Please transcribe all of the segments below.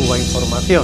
Cuba Información.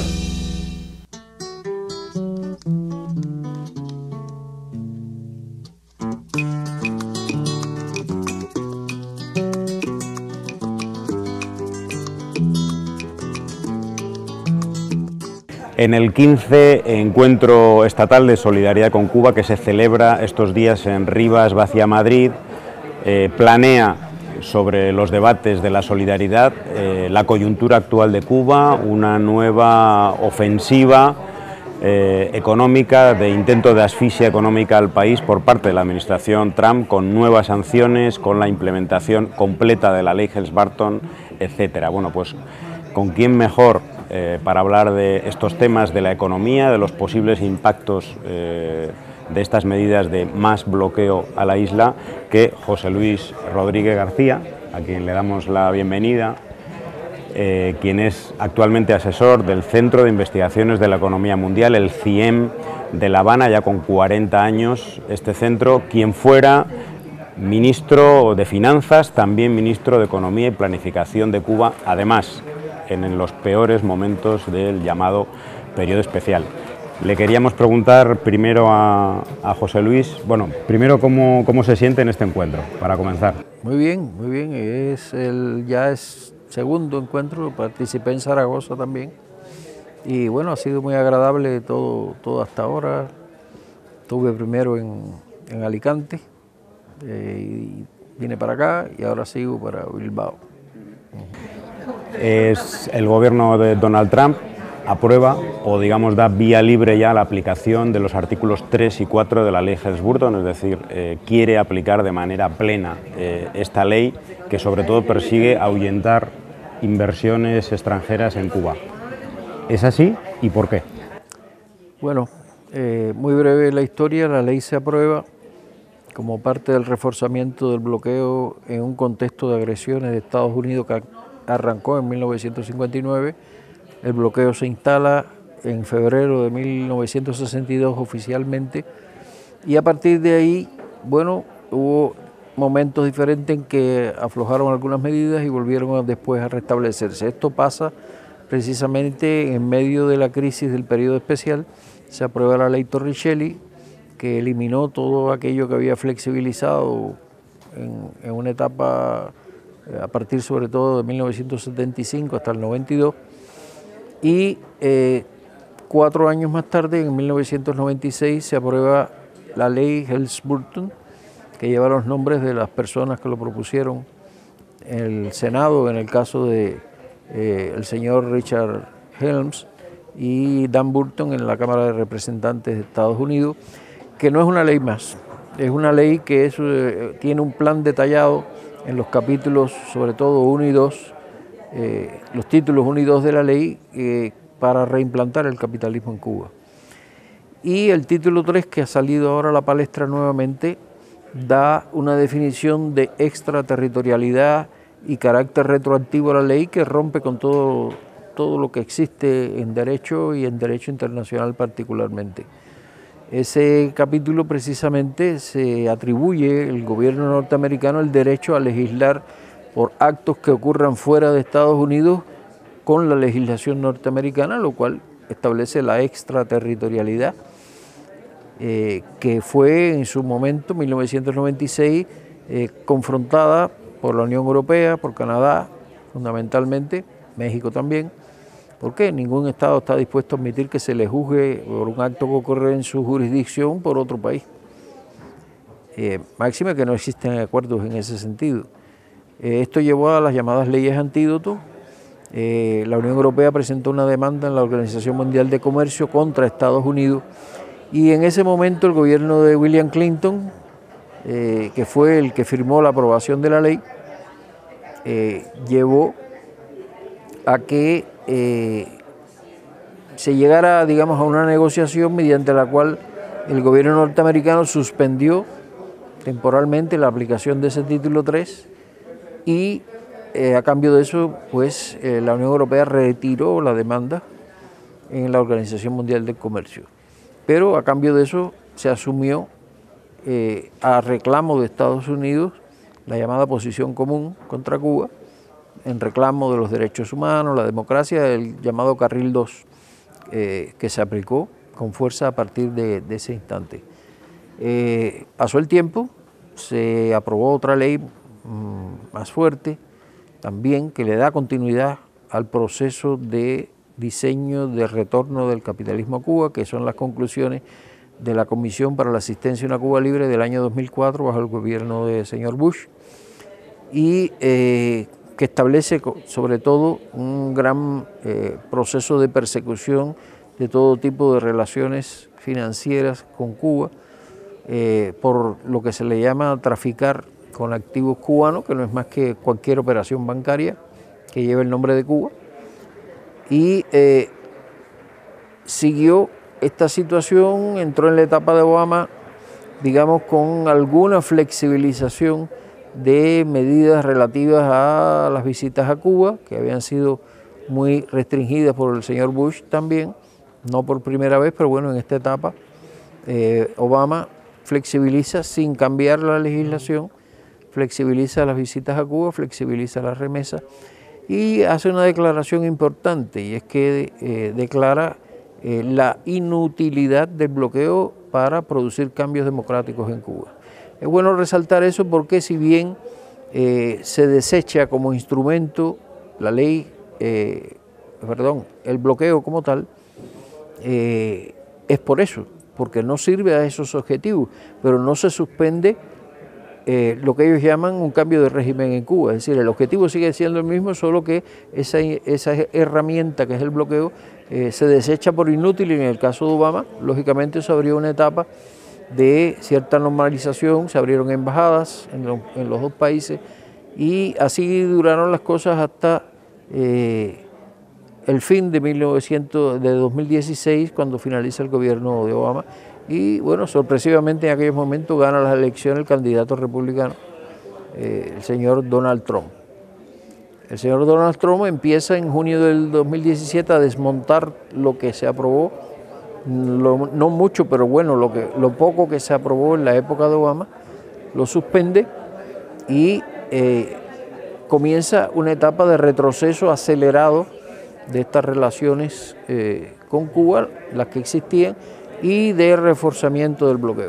En el 15 Encuentro Estatal de Solidaridad con Cuba, que se celebra estos días en Rivas, Vacia, Madrid, planea sobre los debates de la solidaridad, la coyuntura actual de Cuba, una nueva ofensiva económica, de intento de asfixia económica al país por parte de la administración Trump, con nuevas sanciones, con la implementación completa de la ley Helms-Burton, etcétera. Bueno, pues, ¿con quién mejor para hablar de estos temas de la economía, de los posibles impactos de estas medidas de más bloqueo a la isla, que José Luis Rodríguez García, a quien le damos la bienvenida, quien es actualmente asesor del Centro de Investigaciones de la Economía Mundial, el CIEM de La Habana, ya con 40 años este centro, quien fuera ministro de Finanzas, también ministro de Economía y Planificación de Cuba, además en los peores momentos del llamado periodo especial. Le queríamos preguntar primero a José Luis, bueno, primero cómo se siente en este encuentro, para comenzar. Muy bien, ya es segundo encuentro, participé en Zaragoza también, y bueno, ha sido muy agradable todo hasta ahora. Estuve primero en Alicante, y vine para acá, y ahora sigo para Bilbao. Es el gobierno de Donald Trump aprueba, o digamos da vía libre ya a la aplicación de los artículos 3 y 4 de la ley Helms-Burton, es decir, quiere aplicar de manera plena esta ley, que sobre todo persigue ahuyentar inversiones extranjeras en Cuba. ¿Es así y por qué? Bueno, muy breve la historia. La ley se aprueba como parte del reforzamiento del bloqueo en un contexto de agresiones de Estados Unidos que arrancó en 1959. El bloqueo se instala en febrero de 1962 oficialmente, y a partir de ahí, bueno, hubo momentos diferentes en que aflojaron algunas medidas y volvieron después a restablecerse. Esto pasa precisamente en medio de la crisis del periodo especial. Se aprueba la ley Torricelli, que eliminó todo aquello que había flexibilizado en una etapa a partir sobre todo de 1975 hasta el 92, y 4 años más tarde, en 1996, se aprueba la ley Helms-Burton, que lleva los nombres de las personas que lo propusieron en el Senado, en el caso de el señor Richard Helms y Dan Burton en la Cámara de Representantes de Estados Unidos, que no es una ley más, es una ley que tiene un plan detallado en los capítulos, sobre todo 1 y 2, los títulos 1 y 2 de la ley, para reimplantar el capitalismo en Cuba. Y el título 3, que ha salido ahora a la palestra nuevamente, da una definición de extraterritorialidad y carácter retroactivo a la ley, que rompe con todo lo que existe en derecho y en derecho internacional particularmente. Ese capítulo precisamente se atribuye al gobierno norteamericano el derecho a legislar por actos que ocurran fuera de Estados Unidos con la legislación norteamericana, lo cual establece la extraterritorialidad, que fue en su momento, 1996, confrontada por la Unión Europea, por Canadá fundamentalmente, México también, porque ningún Estado está dispuesto a admitir que se le juzgue por un acto que ocurre en su jurisdicción por otro país. Máxime que no existen acuerdos en ese sentido. Esto llevó a las llamadas leyes antídoto. La Unión Europea presentó una demanda en la Organización Mundial de Comercio contra Estados Unidos, y en ese momento el gobierno de William Clinton, que fue el que firmó la aprobación de la ley, llevó a que se llegara, digamos, a una negociación mediante la cual el gobierno norteamericano suspendió temporalmente la aplicación de ese título 3, y a cambio de eso, pues la Unión Europea retiró la demanda en la Organización Mundial del Comercio. Pero a cambio de eso se asumió a reclamo de Estados Unidos la llamada posición común contra Cuba, en reclamo de los derechos humanos, la democracia, el llamado Carril 2, que se aplicó con fuerza a partir de ese instante. Pasó el tiempo, se aprobó otra ley más fuerte también que le da continuidad al proceso de diseño de retorno del capitalismo a Cuba, que son las conclusiones de la Comisión para la Asistencia a una Cuba Libre del año 2004 bajo el gobierno del señor Bush, y que establece sobre todo un gran proceso de persecución de todo tipo de relaciones financieras con Cuba, por lo que se le llama traficar con activos cubanos, que no es más que cualquier operación bancaria que lleve el nombre de Cuba, y siguió esta situación, entró en la etapa de Obama, digamos, con alguna flexibilización de medidas relativas a las visitas a Cuba, que habían sido muy restringidas por el señor Bush también, no por primera vez, pero bueno, en esta etapa Obama flexibiliza sin cambiar la legislación, flexibiliza las visitas a Cuba, flexibiliza las remesas y hace una declaración importante, y es que declara la inutilidad del bloqueo para producir cambios democráticos en Cuba. Es bueno resaltar eso porque si bien se desecha como instrumento la ley, el bloqueo como tal, es por eso, porque no sirve a esos objetivos, pero no se suspende lo que ellos llaman un cambio de régimen en Cuba. Es decir, el objetivo sigue siendo el mismo, solo que esa herramienta que es el bloqueo se desecha por inútil, y en el caso de Obama, lógicamente se abrió una etapa de cierta normalización, se abrieron embajadas en los dos países, y así duraron las cosas hasta el fin de 2016, cuando finaliza el gobierno de Obama. Y bueno, sorpresivamente en aquellos momentos gana las elecciones el candidato republicano, el señor Donald Trump. El señor Donald Trump empieza en junio del 2017 a desmontar lo que se aprobó, no mucho, pero bueno, lo poco que se aprobó en la época de Obama, lo suspende y comienza una etapa de retroceso acelerado de estas relaciones con Cuba, las que existían, y de reforzamiento del bloqueo.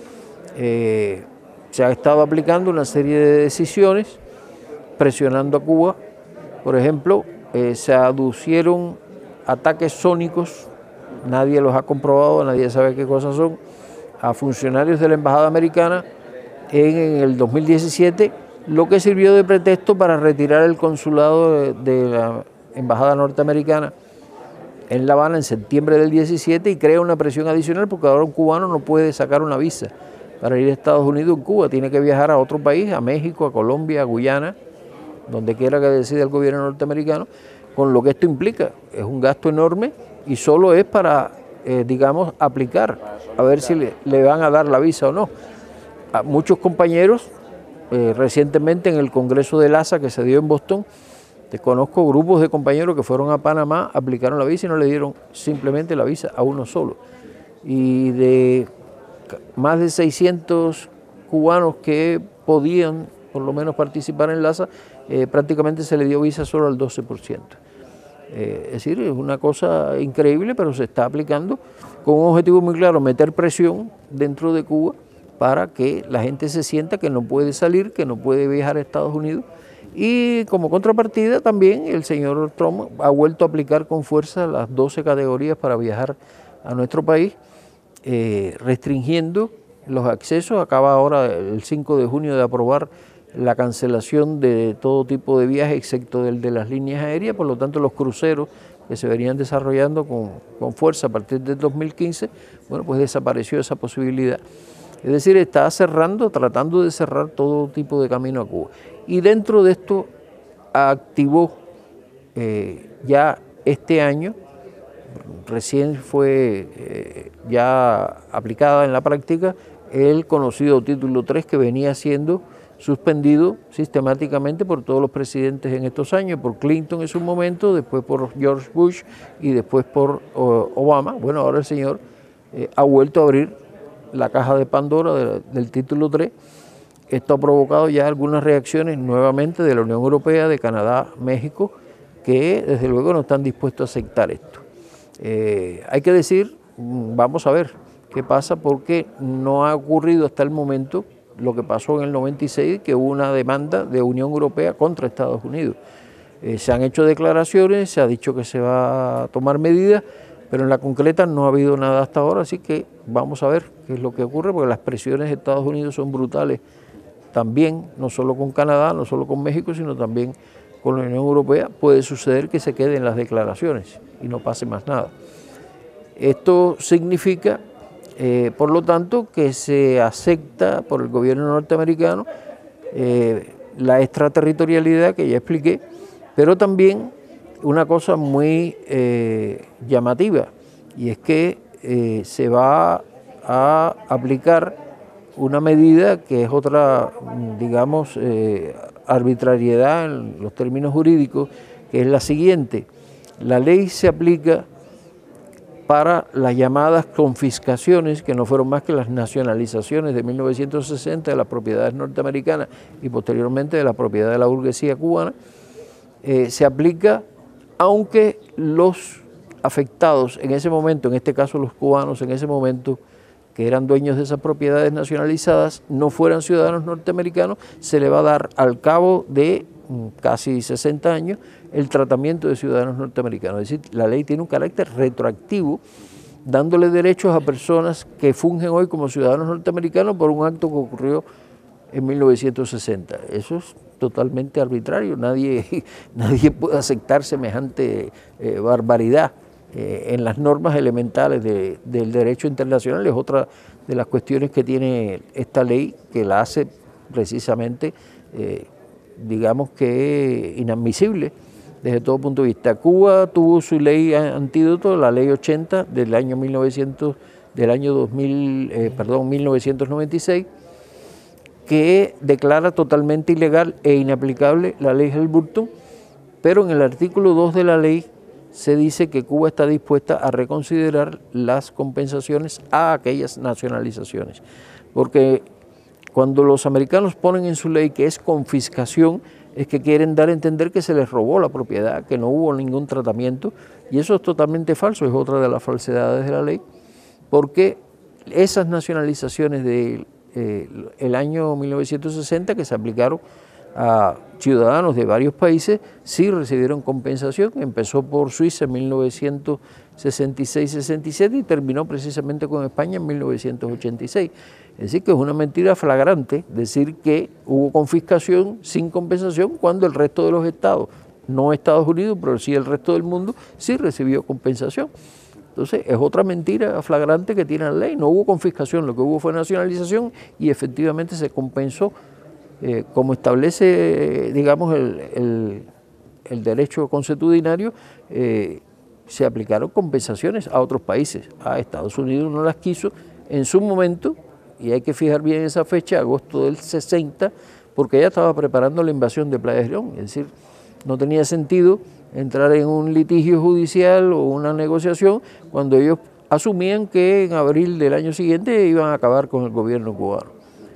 Se ha estado aplicando una serie de decisiones presionando a Cuba. Por ejemplo, se aducieron ataques sónicos, nadie los ha comprobado, nadie sabe qué cosas son, a funcionarios de la Embajada Americana en el 2017, lo que sirvió de pretexto para retirar el consulado de la Embajada Norteamericana en La Habana en septiembre del 17, y crea una presión adicional porque ahora un cubano no puede sacar una visa para ir a Estados Unidos en Cuba, tiene que viajar a otro país, a México, a Colombia, a Guyana, donde quiera que decida el gobierno norteamericano, con lo que esto implica. Es un gasto enorme y solo es para, digamos, aplicar, a ver si le van a dar la visa o no. A muchos compañeros, recientemente en el Congreso del ASA que se dio en Boston, conozco grupos de compañeros que fueron a Panamá, aplicaron la visa y no le dieron simplemente la visa a uno solo. Y de más de 600 cubanos que podían por lo menos participar en el ASA, prácticamente se le dio visa solo al 12%. Es decir, es una cosa increíble, pero se está aplicando con un objetivo muy claro: meter presión dentro de Cuba para que la gente se sienta que no puede salir, que no puede viajar a Estados Unidos. Y como contrapartida también el señor Trump ha vuelto a aplicar con fuerza las 12 categorías para viajar a nuestro país, restringiendo los accesos. Acaba ahora el 5 de junio de aprobar la cancelación de todo tipo de viajes, excepto el de las líneas aéreas. Por lo tanto, los cruceros que se venían desarrollando con fuerza a partir del 2015, bueno, pues desapareció esa posibilidad. Es decir, está cerrando, tratando de cerrar todo tipo de camino a Cuba. Y dentro de esto activó ya este año, recién fue ya aplicada en la práctica, el conocido Título 3, que venía siendo suspendido sistemáticamente por todos los presidentes en estos años, por Clinton en su momento, después por George Bush y después por Obama. Bueno, ahora el señor ha vuelto a abrir la caja de Pandora del Título 3 esto ha provocado ya algunas reacciones nuevamente de la Unión Europea, de Canadá, México, que desde luego no están dispuestos a aceptar esto. Hay que decir, vamos a ver qué pasa, porque no ha ocurrido hasta el momento lo que pasó en el 96, que hubo una demanda de Unión Europea contra Estados Unidos. Se han hecho declaraciones, se ha dicho que se va a tomar medidas, pero en la concreta no ha habido nada hasta ahora, así que vamos a ver qué es lo que ocurre, porque las presiones de Estados Unidos son brutales también, no solo con Canadá, no solo con México, sino también con la Unión Europea. Puede suceder que se queden las declaraciones y no pase más nada. Esto significa, por lo tanto, que se acepta por el gobierno norteamericano la extraterritorialidad que ya expliqué, pero también una cosa muy llamativa, y es que se va a aplicar una medida que es otra, digamos, arbitrariedad en los términos jurídicos, que es la siguiente. La ley se aplica para las llamadas confiscaciones, que no fueron más que las nacionalizaciones de 1960 de las propiedades norteamericanas y posteriormente de la propiedad de la burguesía cubana. Se aplica aunque los afectados en ese momento, en este caso los cubanos en ese momento, que eran dueños de esas propiedades nacionalizadas, no fueran ciudadanos norteamericanos, se le va a dar al cabo de casi 60 años el tratamiento de ciudadanos norteamericanos. Es decir, la ley tiene un carácter retroactivo, dándole derechos a personas que fungen hoy como ciudadanos norteamericanos por un acto que ocurrió en 1960. Eso es totalmente arbitrario, nadie puede aceptar semejante barbaridad en las normas elementales del derecho internacional. Es otra de las cuestiones que tiene esta ley, que la hace precisamente, digamos que inadmisible desde todo punto de vista. Cuba tuvo su ley antídoto, la ley 80 del año 1996, que declara totalmente ilegal e inaplicable la ley Helms-Burton, pero en el artículo 2 de la ley se dice que Cuba está dispuesta a reconsiderar las compensaciones a aquellas nacionalizaciones, porque cuando los americanos ponen en su ley que es confiscación, es que quieren dar a entender que se les robó la propiedad, que no hubo ningún tratamiento, y eso es totalmente falso, es otra de las falsedades de la ley, porque esas nacionalizaciones del el año 1960 que se aplicaron a ciudadanos de varios países, sí recibieron compensación. Empezó por Suiza en 1966-67 y terminó precisamente con España en 1986. Es decir, que es una mentira flagrante decir que hubo confiscación sin compensación cuando el resto de los estados, no Estados Unidos, pero sí el resto del mundo, sí recibió compensación. Entonces, es otra mentira flagrante que tiene la ley. No hubo confiscación, lo que hubo fue nacionalización y efectivamente se compensó, como establece, digamos, el derecho consuetudinario, se aplicaron compensaciones a otros países. A Estados Unidos no las quiso en su momento, y hay que fijar bien esa fecha, agosto del 60, porque ella estaba preparando la invasión de Playa Girón. Es decir, no tenía sentido entrar en un litigio judicial o una negociación cuando ellos asumían que en abril del año siguiente iban a acabar con el gobierno cubano.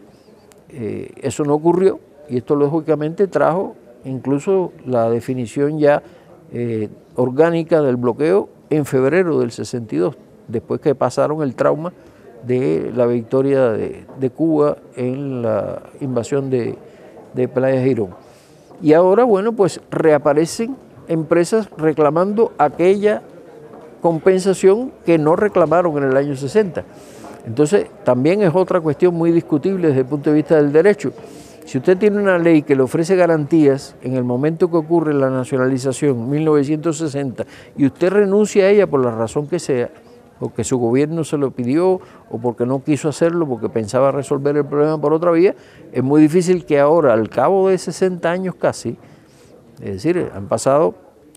Eso no ocurrió, y esto lógicamente trajo incluso la definición ya orgánica del bloqueo en febrero del 62, después que pasaron el trauma de la victoria de Cuba en la invasión de Playa Girón. Y ahora, bueno, pues reaparecen empresas reclamando aquella compensación que no reclamaron en el año 60. Entonces, también es otra cuestión muy discutible desde el punto de vista del derecho. Si usted tiene una ley que le ofrece garantías en el momento que ocurre la nacionalización, 1960, y usted renuncia a ella por la razón que sea, porque su gobierno se lo pidió o porque no quiso hacerlo, porque pensaba resolver el problema por otra vía, es muy difícil que ahora, al cabo de 60 años casi, es decir, han pasado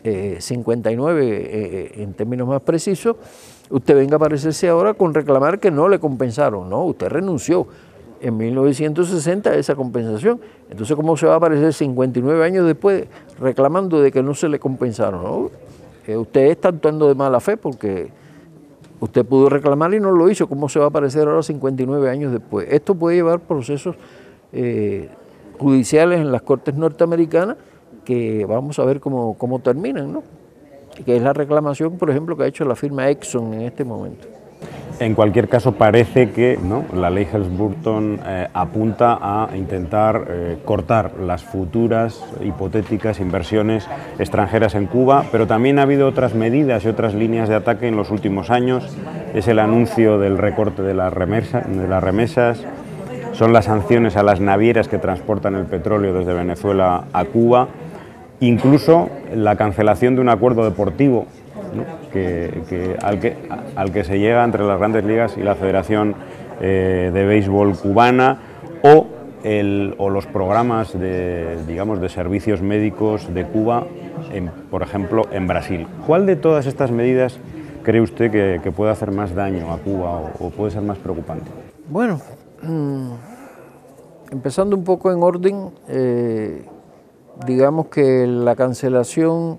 59 en términos más precisos, usted venga a aparecerse ahora con reclamar que no le compensaron. No, usted renunció en 1960 a esa compensación. Entonces, ¿cómo se va a aparecer 59 años después reclamando de que no se le compensaron? ¿No? Usted está actuando de mala fe porque usted pudo reclamar y no lo hizo. ¿Cómo se va a aparecer ahora 59 años después? Esto puede llevar procesos judiciales en las cortes norteamericanas que vamos a ver cómo terminan, ¿no? Que es la reclamación, por ejemplo, que ha hecho la firma Exxon en este momento. En cualquier caso, parece que, ¿no?, la ley Helms-Burton apunta a intentar cortar las futuras hipotéticas inversiones extranjeras en Cuba, pero también ha habido otras medidas y otras líneas de ataque en los últimos años. Es el anuncio del recorte de las remesas, son las sanciones a las navieras que transportan el petróleo desde Venezuela a Cuba, incluso la cancelación de un acuerdo deportivo, ¿no?, al que se llega entre las Grandes Ligas y la Federación de Béisbol cubana, o los programas de servicios médicos de Cuba, por ejemplo, en Brasil. ¿Cuál de todas estas medidas cree usted que puede hacer más daño a Cuba o puede ser más preocupante? Bueno, empezando un poco en orden, digamos que la cancelación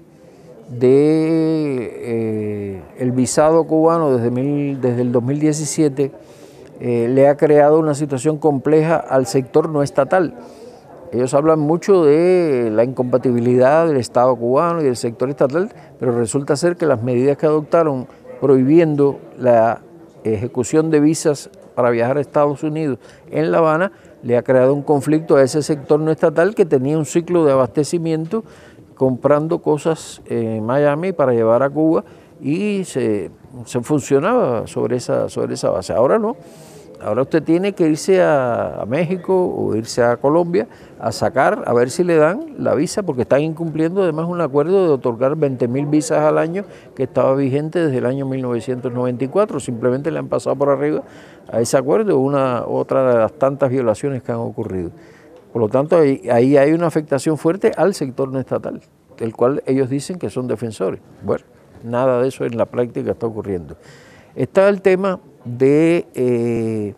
de el visado cubano desde el 2017 le ha creado una situación compleja al sector no estatal. Ellos hablan mucho de la incompatibilidad del Estado cubano y del sector estatal, pero resulta ser que las medidas que adoptaron prohibiendo la ejecución de visas para viajar a Estados Unidos en La Habana le ha creado un conflicto a ese sector no estatal que tenía un ciclo de abastecimiento comprando cosas en Miami para llevar a Cuba y se funcionaba sobre esa base. Ahora no, ahora usted tiene que irse a México o irse a Colombia a ver si le dan la visa, porque están incumpliendo además un acuerdo de otorgar 20.000 visas al año que estaba vigente desde el año 1994, simplemente le han pasado por arriba a ese acuerdo, otra de las tantas violaciones que han ocurrido. Por lo tanto, ahí hay una afectación fuerte al sector no estatal, del cual ellos dicen que son defensores. Bueno, nada de eso en la práctica está ocurriendo. Está el tema de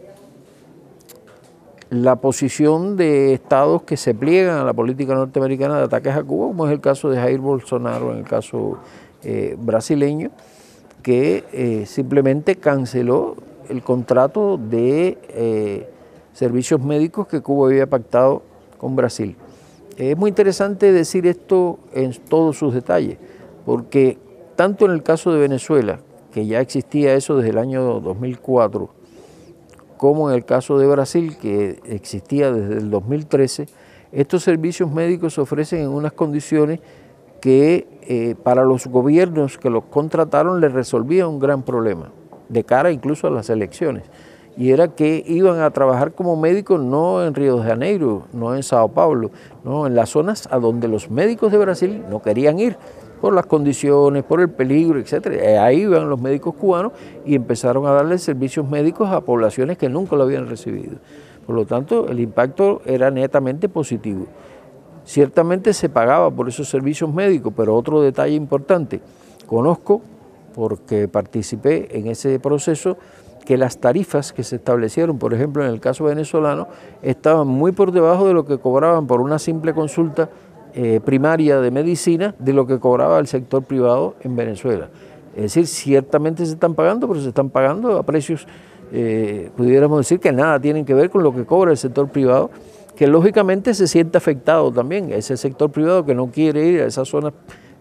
la posición de estados que se pliegan a la política norteamericana de ataques a Cuba, como es el caso de Jair Bolsonaro, en el caso brasileño, que simplemente canceló el contrato de servicios médicos que Cuba había pactado con Brasil. Es muy interesante decir esto en todos sus detalles, porque tanto en el caso de Venezuela, que ya existía eso desde el año 2004, como en el caso de Brasil, que existía desde el 2013, estos servicios médicos se ofrecen en unas condiciones que para los gobiernos que los contrataron les resolvía un gran problema, de cara incluso a las elecciones. Y era que iban a trabajar como médicos no en Río de Janeiro, no en Sao Paulo, no en las zonas a donde los médicos de Brasil no querían ir, por las condiciones, por el peligro, etc. Ahí iban los médicos cubanos y empezaron a darle servicios médicos a poblaciones que nunca lo habían recibido. Por lo tanto, el impacto era netamente positivo. Ciertamente se pagaba por esos servicios médicos, pero otro detalle importante, conozco, porque participé en ese proceso, que las tarifas que se establecieron, por ejemplo, en el caso venezolano, estaban muy por debajo de lo que cobraban por una simple consulta primaria de medicina, de lo que cobraba el sector privado en Venezuela. Es decir, ciertamente se están pagando, pero se están pagando a precios, pudiéramos decir, que nada tienen que ver con lo que cobra el sector privado, que lógicamente se siente afectado también, ese sector privado que no quiere ir a esas zonas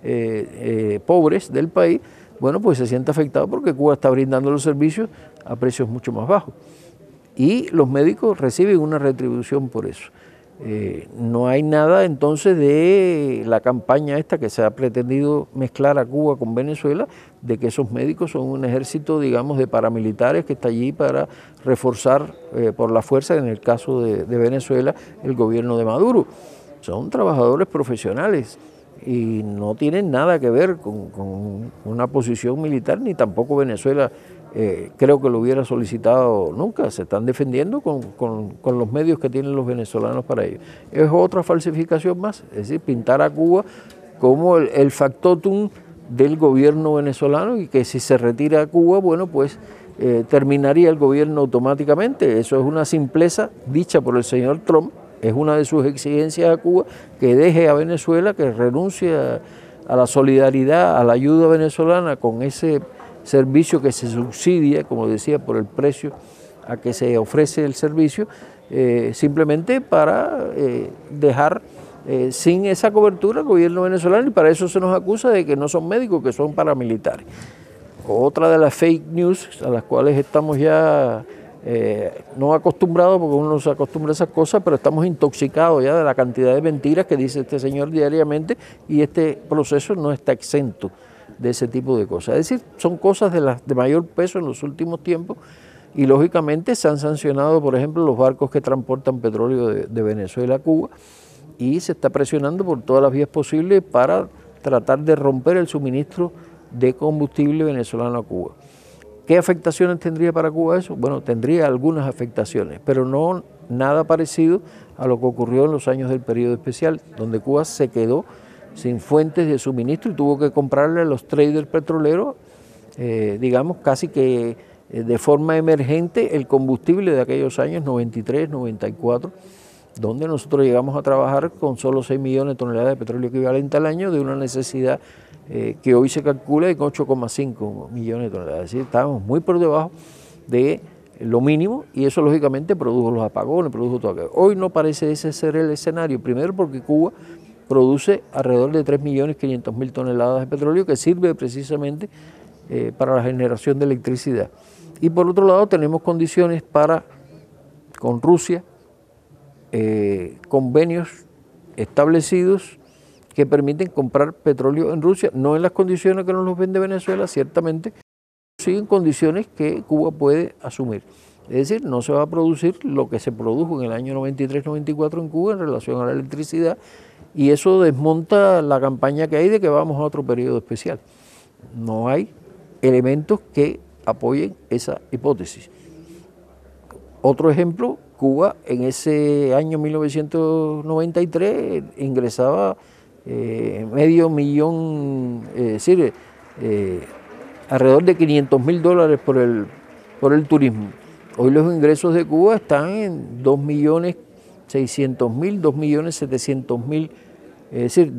pobres del país. Bueno, pues se siente afectado porque Cuba está brindando los servicios a precios mucho más bajos. Y los médicos reciben una retribución por eso. No hay nada entonces de la campaña esta que se ha pretendido mezclar a Cuba con Venezuela, de que esos médicos son un ejército, digamos, de paramilitares que está allí para reforzar por la fuerza, en el caso de Venezuela, el gobierno de Maduro. Son trabajadores profesionales y no tienen nada que ver con una posición militar, ni tampoco Venezuela creo que lo hubiera solicitado nunca. Se están defendiendo con los medios que tienen los venezolanos para ello. Es otra falsificación más, es decir, pintar a Cuba como el factotum del gobierno venezolano y que si se retira a Cuba, bueno, pues terminaría el gobierno automáticamente. Eso es una simpleza dicha por el señor Trump. Es una de sus exigencias a Cuba, que deje a Venezuela, que renuncie a la solidaridad, a la ayuda venezolana con ese servicio que se subsidia, como decía, por el precio a que se ofrece el servicio, simplemente para dejar sin esa cobertura al gobierno venezolano, y para eso se nos acusa de que no son médicos, que son paramilitares. Otra de las fake news a las cuales estamos ya no acostumbrados, porque uno no se acostumbra a esas cosas, pero estamos intoxicados ya de la cantidad de mentiras que dice este señor diariamente, y este proceso no está exento de ese tipo de cosas. Es decir, son cosas de mayor peso en los últimos tiempos, y lógicamente se han sancionado, por ejemplo, los barcos que transportan petróleo de Venezuela a Cuba, y se está presionando por todas las vías posibles para tratar de romper el suministro de combustible venezolano a Cuba. ¿Qué afectaciones tendría para Cuba eso? Bueno, tendría algunas afectaciones, pero no nada parecido a lo que ocurrió en los años del periodo especial, donde Cuba se quedó sin fuentes de suministro y tuvo que comprarle a los traders petroleros, digamos, casi que de forma emergente el combustible de aquellos años 93, 94, donde nosotros llegamos a trabajar con solo 6 millones de toneladas de petróleo equivalente al año, de una necesidad que hoy se calcula en 8,5 millones de toneladas. Es decir, estábamos muy por debajo de lo mínimo, y eso lógicamente produjo los apagones, produjo todo aquello. Hoy no parece ese ser el escenario, primero porque Cuba produce alrededor de 3.500.000 toneladas de petróleo, que sirve precisamente para la generación de electricidad. Y por otro lado tenemos condiciones para, con Rusia, convenios establecidos que permiten comprar petróleo en Rusia, no en las condiciones que nos los vende Venezuela, ciertamente, sí en condiciones que Cuba puede asumir. Es decir, no se va a producir lo que se produjo en el año 93-94 en Cuba en relación a la electricidad, y eso desmonta la campaña que hay de que vamos a otro periodo especial. No hay elementos que apoyen esa hipótesis. Otro ejemplo, Cuba en ese año 1993 ingresaba medio millón, es decir, alrededor de $500.000 por el turismo. Hoy los ingresos de Cuba están en 2.600.000, 2.700.000, es decir,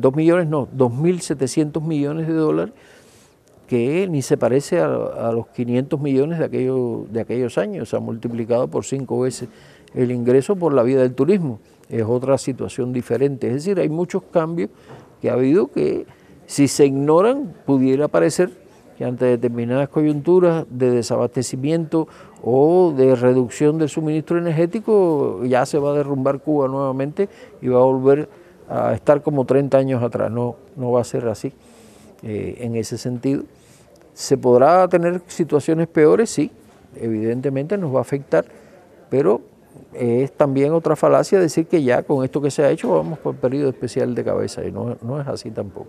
2.700 millones de dólares, que ni se parece a los 500 millones de aquellos años. Se ha multiplicado por 5 veces el ingreso por la vía del turismo. Es otra situación diferente. Es decir, hay muchos cambios que ha habido que, si se ignoran, pudiera parecer que ante determinadas coyunturas de desabastecimiento o de reducción del suministro energético ya se va a derrumbar Cuba nuevamente y va a volver a estar como 30 años atrás. No va a ser así en ese sentido. ¿Se podrá tener situaciones peores? Sí, evidentemente nos va a afectar, pero es también otra falacia decir que ya con esto que se ha hecho vamos por periodo especial de cabeza, y no es así tampoco.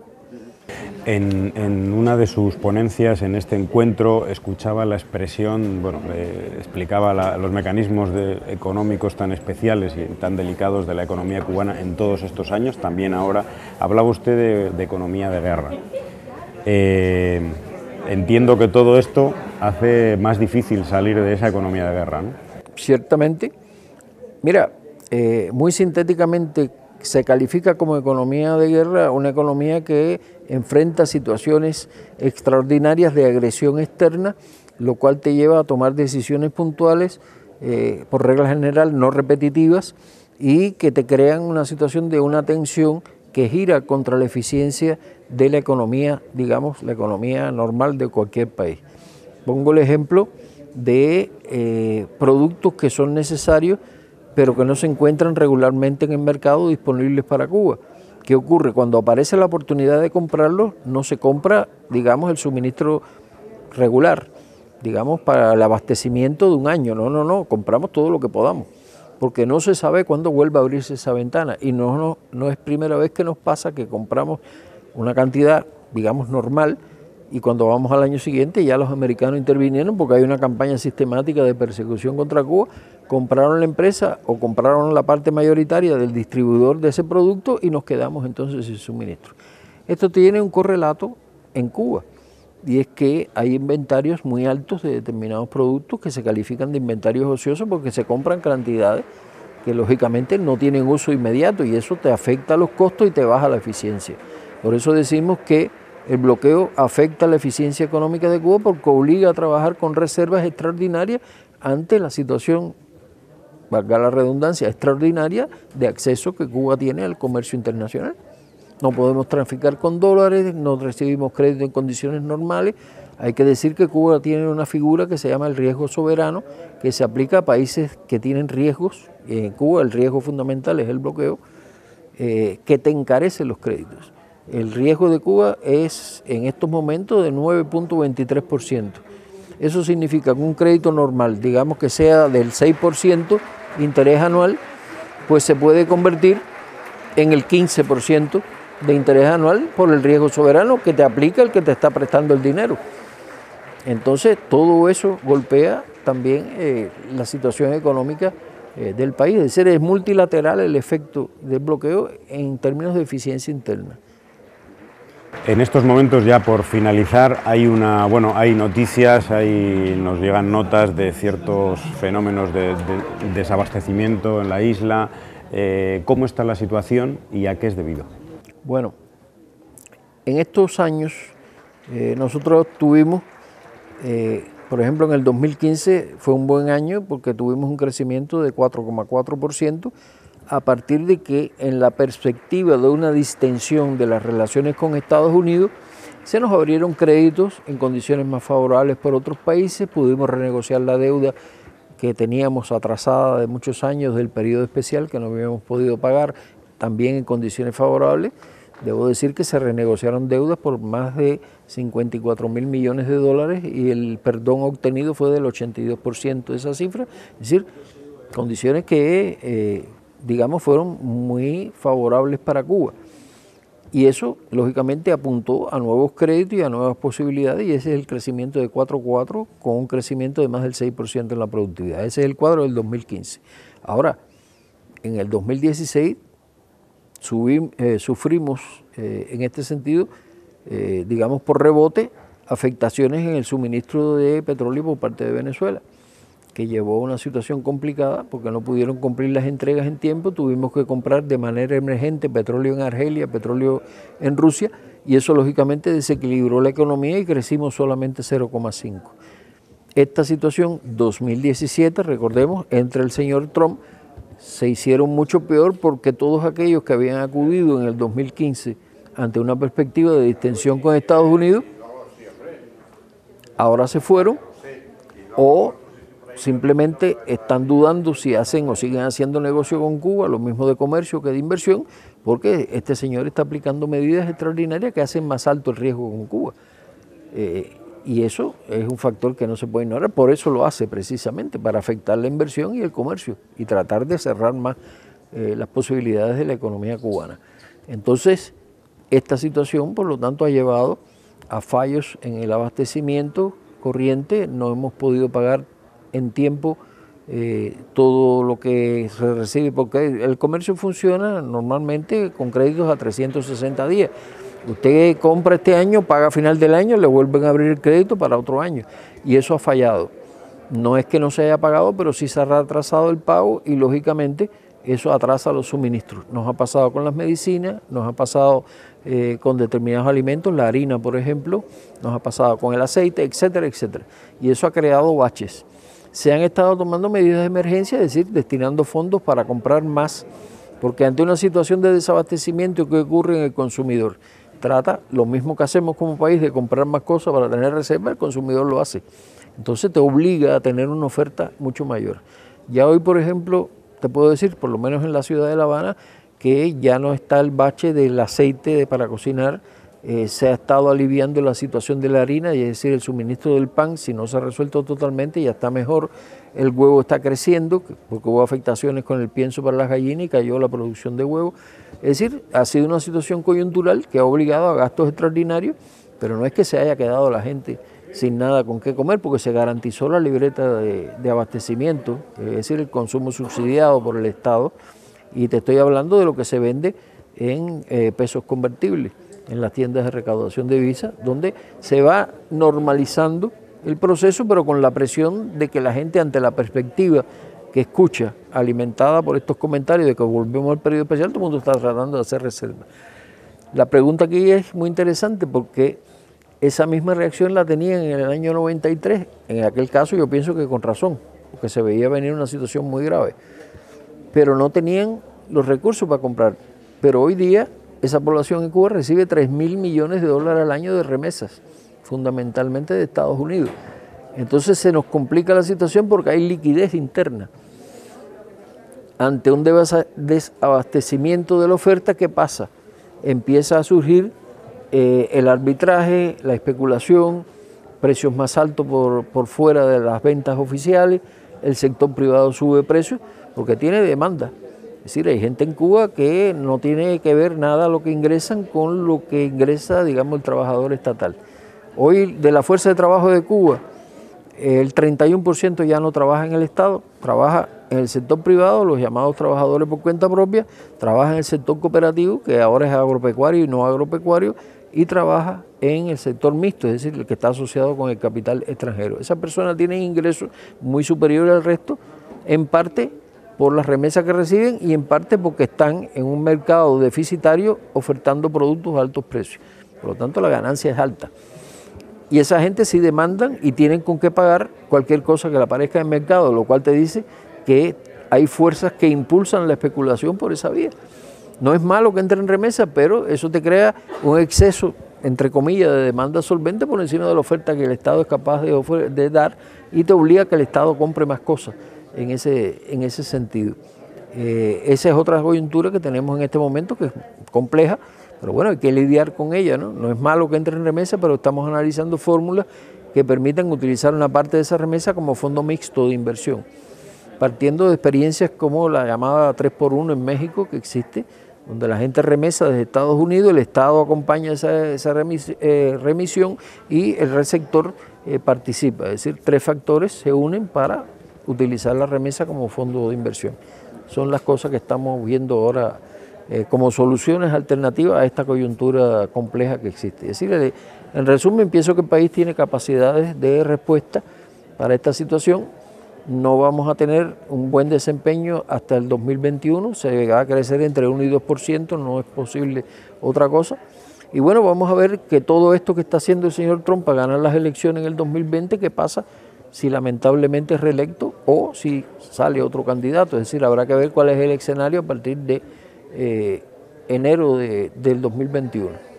En una de sus ponencias en este encuentro escuchaba la expresión, bueno, explicaba los mecanismos económicos tan especiales y tan delicados de la economía cubana en todos estos años. También ahora hablaba usted de economía de guerra. Entiendo que todo esto hace más difícil salir de esa economía de guerra, ¿no? Ciertamente. Mira, muy sintéticamente se califica como economía de guerra una economía que enfrenta situaciones extraordinarias de agresión externa, lo cual te lleva a tomar decisiones puntuales, por regla general no repetitivas, y que te crean una situación de una tensión que gira contra la eficiencia de la economía, digamos, la economía normal de cualquier país. Pongo el ejemplo de productos que son necesarios, pero que no se encuentran regularmente en el mercado disponibles para Cuba. ¿Qué ocurre? Cuando aparece la oportunidad de comprarlos, no se compra, digamos, el suministro regular, digamos, para el abastecimiento de un año. No, compramos todo lo que podamos, porque no se sabe cuándo vuelva a abrirse esa ventana, y no es primera vez que nos pasa que compramos una cantidad, digamos, normal, y cuando vamos al año siguiente ya los americanos intervinieron porque hay una campaña sistemática de persecución contra Cuba, compraron la empresa o compraron la parte mayoritaria del distribuidor de ese producto y nos quedamos entonces sin suministro. Esto tiene un correlato en Cuba, y es que hay inventarios muy altos de determinados productos que se califican de inventarios ociosos porque se compran cantidades que lógicamente no tienen uso inmediato, y eso te afecta los costos y te baja la eficiencia. Por eso decimos que el bloqueo afecta la eficiencia económica de Cuba porque obliga a trabajar con reservas extraordinarias ante la situación valga la redundancia, extraordinaria de acceso que Cuba tiene al comercio internacional. No podemos traficar con dólares, no recibimos crédito en condiciones normales. Hay que decir que Cuba tiene una figura que se llama el riesgo soberano, que se aplica a países que tienen riesgos. En Cuba el riesgo fundamental es el bloqueo, que te encarece los créditos. El riesgo de Cuba es en estos momentos de 9.23%. Eso significa que un crédito normal, digamos que sea del 6% interés anual, pues se puede convertir en el 15% de interés anual por el riesgo soberano que te aplica el que te está prestando el dinero. Entonces todo eso golpea también la situación económica del país. Es decir, es multilateral el efecto del bloqueo en términos de eficiencia interna. En estos momentos, ya por finalizar, hay noticias, nos llegan notas de ciertos fenómenos de desabastecimiento en la isla. ¿Cómo está la situación y a qué es debido? Bueno, en estos años nosotros tuvimos, por ejemplo, en el 2015 fue un buen año porque tuvimos un crecimiento de 4,4%, a partir de que en la perspectiva de una distensión de las relaciones con Estados Unidos, se nos abrieron créditos en condiciones más favorables por otros países, pudimos renegociar la deuda que teníamos atrasada de muchos años del periodo especial que no habíamos podido pagar, también en condiciones favorables. Debo decir que se renegociaron deudas por más de 54.000 millones de dólares y el perdón obtenido fue del 82% de esa cifra, es decir, condiciones que digamos fueron muy favorables para Cuba. Y eso, lógicamente, apuntó a nuevos créditos y a nuevas posibilidades, y ese es el crecimiento de 4,4 con un crecimiento de más del 6% en la productividad. Ese es el cuadro del 2015. Ahora, en el 2016 sufrimos en este sentido, digamos por rebote, afectaciones en el suministro de petróleo por parte de Venezuela, que llevó a una situación complicada porque no pudieron cumplir las entregas en tiempo, tuvimos que comprar de manera emergente petróleo en Argelia, petróleo en Rusia, y eso lógicamente desequilibró la economía y crecimos solamente 0,5. Esta situación, 2017, recordemos, entre el señor Trump, se hicieron mucho peor porque todos aquellos que habían acudido en el 2015 ante una perspectiva de distensión con Estados Unidos, ahora se fueron o simplemente están dudando si hacen o siguen haciendo negocio con Cuba, lo mismo de comercio que de inversión, porque este señor está aplicando medidas extraordinarias que hacen más alto el riesgo con Cuba. Y eso es un factor que no se puede ignorar, por eso lo hace precisamente, para afectar la inversión y el comercio y tratar de cerrar más las posibilidades de la economía cubana. Entonces, esta situación, por lo tanto, ha llevado a fallos en el abastecimiento corriente, no hemos podido pagar en tiempo todo lo que se recibe, porque el comercio funciona normalmente con créditos a 360 días. Usted compra este año, paga a final del año, le vuelven a abrir el crédito para otro año. Y eso ha fallado. No es que no se haya pagado, pero sí se ha retrasado el pago y lógicamente eso atrasa los suministros. Nos ha pasado con las medicinas, nos ha pasado con determinados alimentos, la harina por ejemplo, nos ha pasado con el aceite, etcétera, etcétera. Y eso ha creado baches. Se han estado tomando medidas de emergencia, es decir, destinando fondos para comprar más, porque ante una situación de desabastecimiento que ocurre en el consumidor, trata lo mismo que hacemos como país de comprar más cosas para tener reserva, el consumidor lo hace. Entonces te obliga a tener una oferta mucho mayor. Ya hoy, por ejemplo, te puedo decir, por lo menos en la ciudad de La Habana, que ya no está el bache del aceite para cocinar, se ha estado aliviando la situación de la harina, y es decir, el suministro del pan, si no se ha resuelto totalmente, ya está mejor. El huevo está creciendo, porque hubo afectaciones con el pienso para las gallinas y cayó la producción de huevo. Es decir, ha sido una situación coyuntural que ha obligado a gastos extraordinarios, pero no es que se haya quedado la gente sin nada con qué comer, porque se garantizó la libreta de abastecimiento, es decir, el consumo subsidiado por el Estado, y te estoy hablando de lo que se vende en pesos convertibles, en las tiendas de recaudación de divisas, donde se va normalizando el proceso, pero con la presión de que la gente, ante la perspectiva que escucha, alimentada por estos comentarios de que volvemos al periodo especial, todo el mundo está tratando de hacer reserva. La pregunta aquí es muy interesante porque esa misma reacción la tenían en el año 93, en aquel caso yo pienso que con razón, porque se veía venir una situación muy grave. pero no tenían los recursos para comprar. Pero hoy día esa población en Cuba recibe 3.000 millones de dólares al año de remesas, fundamentalmente de Estados Unidos. Entonces se nos complica la situación porque hay liquidez interna. Ante un desabastecimiento de la oferta, ¿qué pasa? Empieza a surgir el arbitraje, la especulación, precios más altos por fuera de las ventas oficiales, el sector privado sube precios porque tiene demanda. Es decir, hay gente en Cuba que no tiene que ver nada lo que ingresan con lo que ingresa, digamos, el trabajador estatal. Hoy, de la fuerza de trabajo de Cuba, el 31% ya no trabaja en el Estado, trabaja en el sector privado, los llamados trabajadores por cuenta propia, trabaja en el sector cooperativo, que ahora es agropecuario y no agropecuario, y trabaja en el sector mixto, es decir, el que está asociado con el capital extranjero. Esas personas tienen ingresos muy superiores al resto, en parte por las remesas que reciben y en parte porque están en un mercado deficitario ofertando productos a altos precios. Por lo tanto, la ganancia es alta. Y esa gente sí demandan y tienen con qué pagar cualquier cosa que le aparezca en el mercado, lo cual te dice que hay fuerzas que impulsan la especulación por esa vía. No es malo que entre en remesa, pero eso te crea un exceso, entre comillas, de demanda solvente por encima de la oferta que el Estado es capaz de dar y te obliga a que el Estado compre más cosas en ese sentido. Esa es otra coyuntura que tenemos en este momento, que es compleja, pero bueno, hay que lidiar con ella, ¿no? No es malo que entre en remesa, pero estamos analizando fórmulas que permitan utilizar una parte de esa remesa como fondo mixto de inversión, partiendo de experiencias como la llamada 3x1 en México, que existe, donde la gente remesa desde Estados Unidos, el Estado acompaña esa remisión y el receptor participa. Es decir, tres factores se unen para utilizar la remesa como fondo de inversión. Son las cosas que estamos viendo ahora como soluciones alternativas a esta coyuntura compleja que existe. Es decir, en resumen, pienso que el país tiene capacidades de respuesta para esta situación. No vamos a tener un buen desempeño hasta el 2021, se va a crecer entre 1 y 2%, no es posible otra cosa. Y bueno, vamos a ver que todo esto que está haciendo el señor Trump para ganar las elecciones en el 2020, ¿qué pasa si lamentablemente es reelecto o si sale otro candidato? Es decir, habrá que ver cuál es el escenario a partir de enero del 2021.